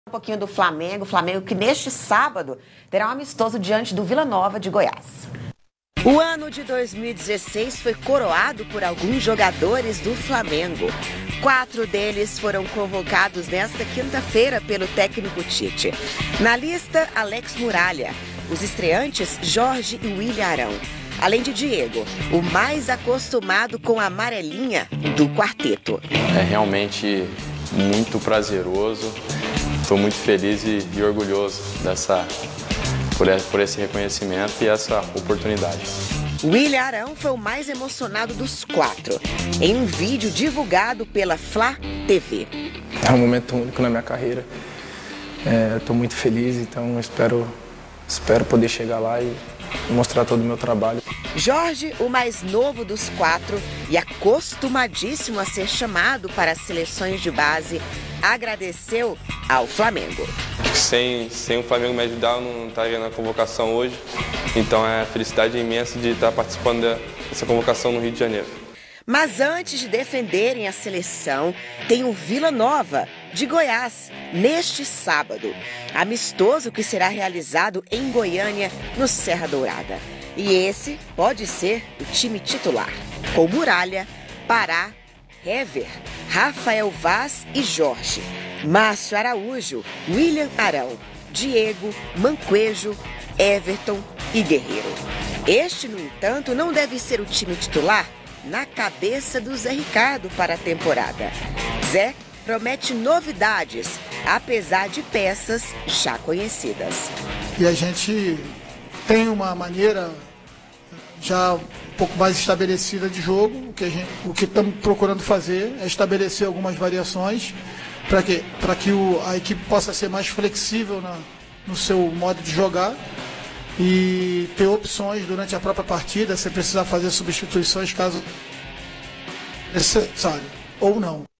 Um pouquinho do Flamengo, que neste sábado terá um amistoso diante do Vila Nova de Goiás. O ano de 2016 foi coroado por alguns jogadores do Flamengo. 4 deles foram convocados nesta quinta-feira pelo técnico Tite. Na lista, Alex Muralha, os estreantes Jorge e William Arão. Além de Diego, o mais acostumado com a amarelinha do quarteto. É realmente muito prazeroso. Estou muito feliz e orgulhoso por esse reconhecimento e essa oportunidade. William Arão foi o mais emocionado dos 4, em um vídeo divulgado pela Flá TV. É um momento único na minha carreira. Estou muito feliz, então espero poder chegar lá e mostrar todo o meu trabalho. Jorge, o mais novo dos 4 e acostumadíssimo a ser chamado para as seleções de base, agradeceu ao Flamengo. Sem o Flamengo me ajudar, eu não estaria na convocação hoje. Então é felicidade imensa de estar participando dessa convocação no Rio de Janeiro. Mas antes de defenderem a seleção, tem o Vila Nova, de Goiás, neste sábado. Amistoso que será realizado em Goiânia, no Serra Dourada. E esse pode ser o time titular, com Muralha, Pará, Hever, Rafael Vaz e Jorge, Márcio Araújo, William Arão, Diego, Manquejo, Everton e Guerreiro. Este, no entanto, não deve ser o time titular na cabeça do Zé Ricardo para a temporada. Zé promete novidades, apesar de peças já conhecidas. E a gente tem uma maneira já um pouco mais estabelecida de jogo. O que estamos procurando fazer é estabelecer algumas variações para que a equipe possa ser mais flexível no seu modo de jogar e ter opções durante a própria partida, se precisar fazer substituições caso necessário ou não.